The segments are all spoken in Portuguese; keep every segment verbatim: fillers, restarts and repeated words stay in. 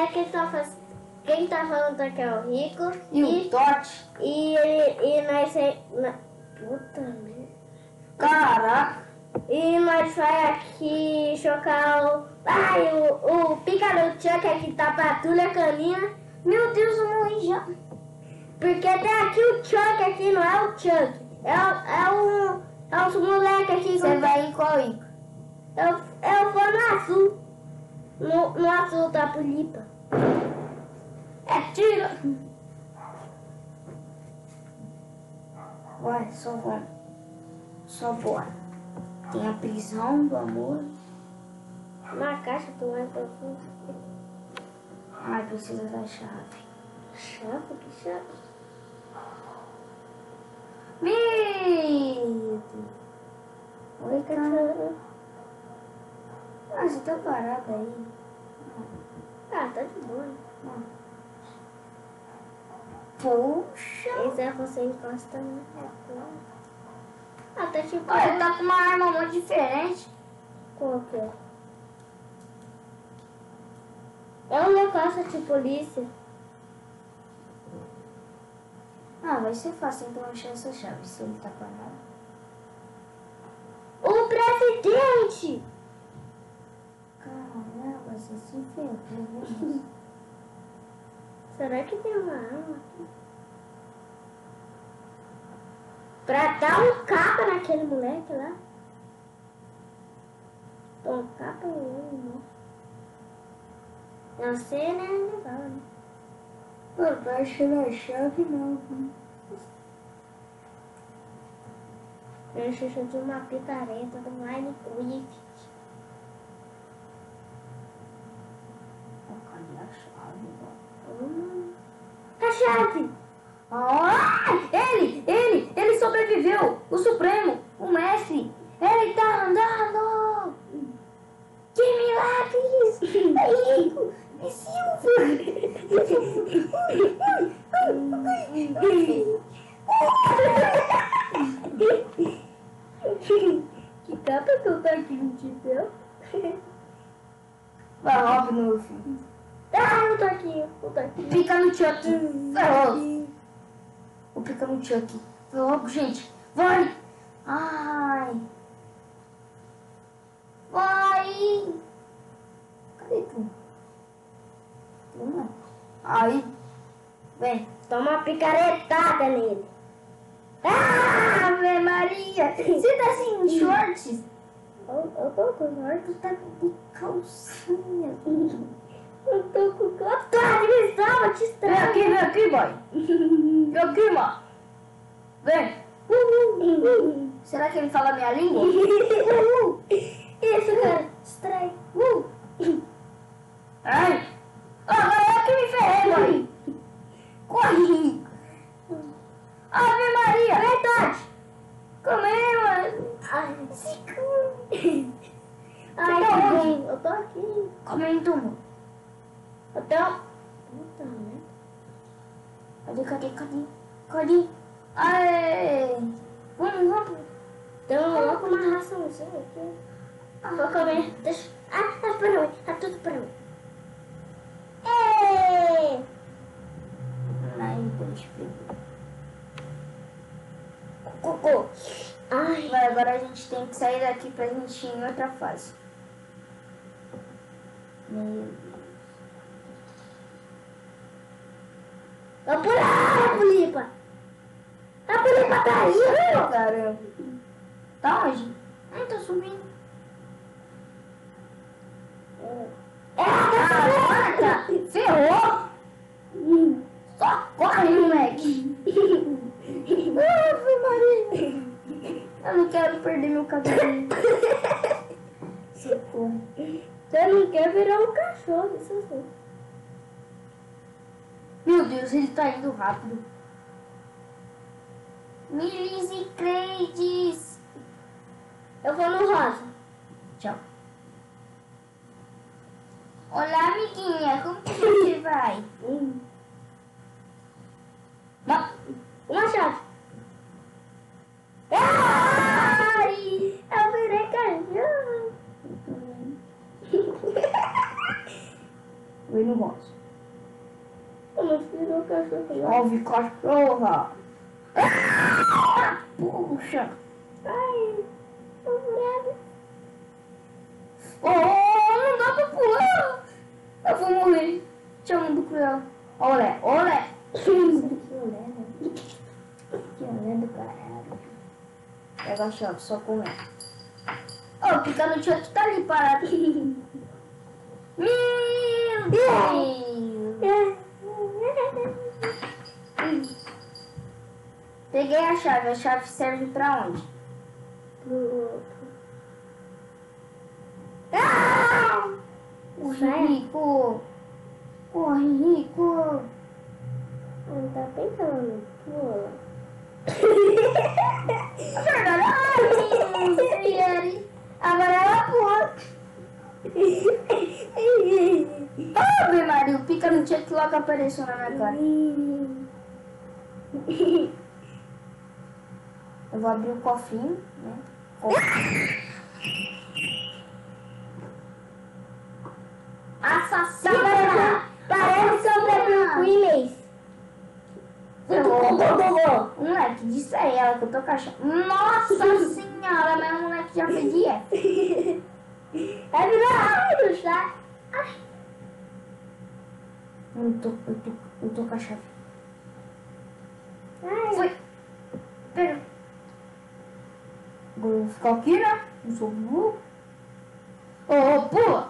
aqui só faz... Quem tá falando aqui é o Rico. E, e o Totti. E, e, e nós... Na... Puta merda. Caraca. E nós vai aqui chocar o... Ai, o, o pica do Chuck aqui tá patrulha caninha. Meu Deus, eu morri já. Porque tem aqui o Chuck aqui, não é o Chuck. É, é um... É uns moleque aqui. Você vai em qual Rico? Eu, eu vou no azul. No, no azul da Pulipa. É tiro. Ué, só vai. Só bora. Tem a prisão do amor. Na caixa tu vai pra fundo. Ai, precisa da chave. Chave? Que chave? Medo. Oi, cara. Cachorro. Ah, você tá parada aí. Ah, tá de boa. Poxa. Esse é você encosta no rapaz. Ah, tá tipo... Olha, tá com uma arma muito diferente. Qual que é? É um negócio de polícia. Ah, vai ser fácil então achar essa chave, se ele tá parado. O presidente! Caramba, você se ferrou. Será que tem uma arma aqui? Pra dar um capa naquele moleque lá. Dá um capa nele, moço. Não sei, né? Legal, né? Não vai chegar a chave não. Eu chuchu de uma picareta do Minecraft. Cadê a chave? Hum. A chave! Ah, ele, ele, ele sobreviveu. O Supremo, o mestre. Ele tá andando. Que milagres. É rico. É Silvio. Que capa que eu tô aqui no Tibel? Vai logo, meu filho. Ah, eu tô aqui, eu tô aqui. Pica no Chuck. Vai logo. Vou picar no Chuck. Vai logo, gente. Vai. Ai. Vai. Cadê tu? Toma. Aí. Vem. Toma uma picaretada nele. Ah, Ave Maria. Você tá sem shorts? Eu, eu tô com short. Tu tá de calcinha. Eu tô com... Eu tô admissão, eu te Vem estranho. aqui, vem aqui, boy. Vem aqui, mano. Vem. Será que ele fala minha língua? Isso, cara. Estranho. Uh. Ai. Agora eu que me ferrei, boy. Corre. Ave Maria. Verdade. Comer, mano. Ai, Se come. Ai, Tá que onde? bom. Eu tô aqui. Comendo, mano. Eu tô... Puta merda. Cadê, cadê, cadê? Cadê? Aê. Vamos, vamos. Então, eu coloco uma raçãozinha aqui. Vou comer. Deixa... Ah, tá pra mim. Tá tudo pra mim. Ê! Ai, deixa eu ver. Cocô. Ai. Vai, agora a gente tem que sair daqui pra gente ir em outra fase. Meu Deus. Vou pular, a Pulipa. A Pulipa tá aí, viu? Caramba. Tá onde? Ai, tá subindo. É, tá Caraca! Ferrou! Só corre, moleque! Ave Maria! Eu não quero perder meu cabelo. Socorro. Você não quer virar um cachorro, isso sim. Meu Deus, ele tá indo rápido. Milis e Creides. Eu vou no rosa. Tchau. Olá, amiguinha. Como que você vai? Hum. Não. Uma chave. Ai! Eu virei cachorro. Vem no rosto. não virou cachorro. Salve, cachorra. Ah, puxa. Ai, tô brava. Oh, não dá pra pular. Eu vou morrer. Chama do cruel. Olé, olé. Que olé, né? Que olé do caralho. Pega a chave, só comer. Ó, pica no Chuck tá ali parado. Meu Deus. Peguei a chave. A chave serve pra onde? Pro outro. Ah! Corre, Rico. Corre, Rico. Não tá pensando. Pula. Verdade. Agora ela pula. Ave Maria, o pica no Chuck logo apareceu na minha cara. Eu vou abrir o cofrinho, né? Assassina! Parece que eu bebi Quillies. Moleque, disse a ela que eu tô cachorro. Nossa senhora, meu moleque já fez dieta. Vai virar áudio, já. Eu tô, eu tô, eu tô com a chave. Ai. Foi. Pega. Agora eu vou ficar aqui, né? Eu sou burro. Ô, oh, pula!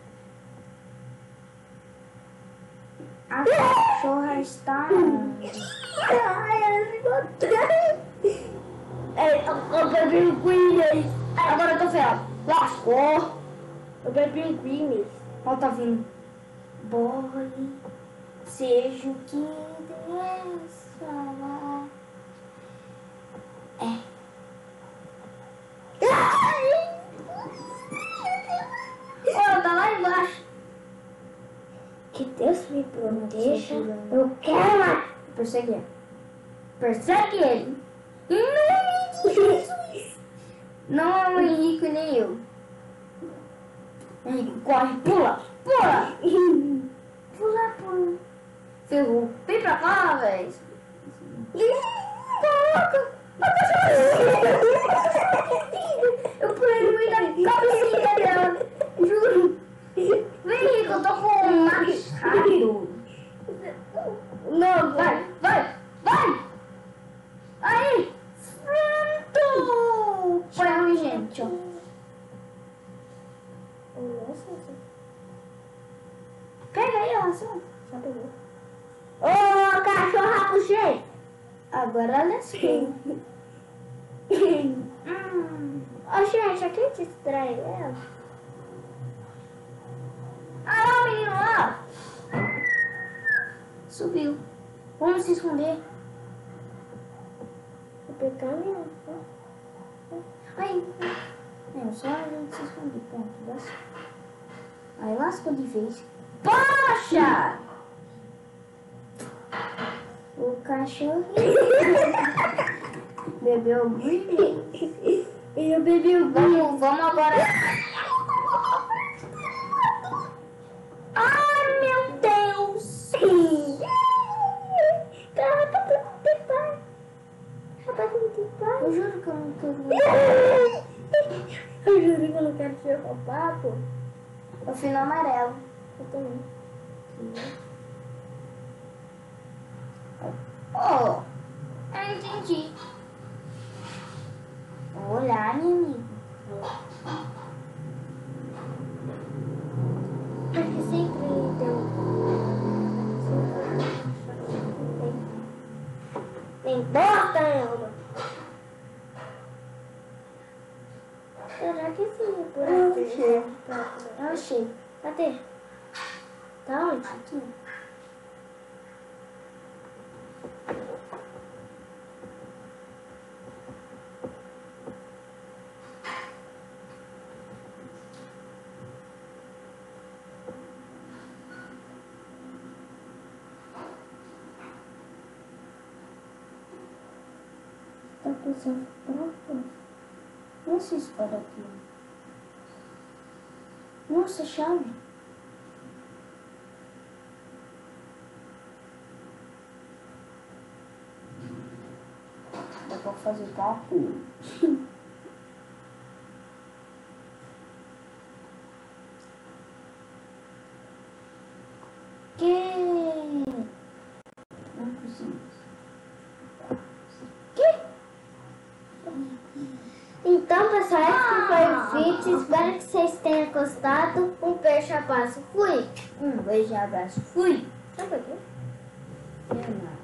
A cachorra está... Ai, ela se botou. É, eu bebi um Quillies. Agora eu tô ferrado. Lascou. Eu bebi um Quillies. Ó, tá vindo. Boy, seja o que Deus falar. É. Ó, tá lá embaixo. Que Deus me proteja. Eu quero mais. Persegue ele. Persegue ele. Em nome de Jesus. Não é o Henrique nem eu. Henrique, corre, pula, pula. Pula, pula. Ferrou. Vem pra cá, velho. Coloca. Eu pulei no meio da cabecinha dela. Juro. Vem, Henrique, eu tô com um machado. Não, Vai, vai, vai. Aí. Pronto. Põe aí, gente, ó. Pega aí, ó, só. Já pegou. Ô, cachorra, puxei. Agora lascou. hum. Ô, gente, aqui te distraiu ela. Ah, menino lá. Subiu. Vamos se esconder. Vou pegar a minha. Aí. É, só a gente se esconder. Pronto, dá certo. Aí lascou de vez. Poxa! O cachorro bebeu o brilho. E eu bebi o Vamos, vamos agora. Ai, meu Deus! Eu juro que eu não quero. Eu juro que eu não quero te roubar, pô. Eu fui no amarelo. Eu também. Oh, eu entendi. Vou olhar, meu amigo. Porque sempre tem tem bosta nenhuma. Será que esse buraco achei. Eu achei. Cadê? Tá onde? Aqui. Tá pensando pronto? Nossa, isso para aqui. Nossa, chave. vou fazer parkour. Que? Não consigo. Que? Então, pessoal, esse foi o vídeo. Espero que vocês tenham gostado. Um beijo, abraço. Fui. Um beijo, abraço. Fui. Sabe o quê? Eu não.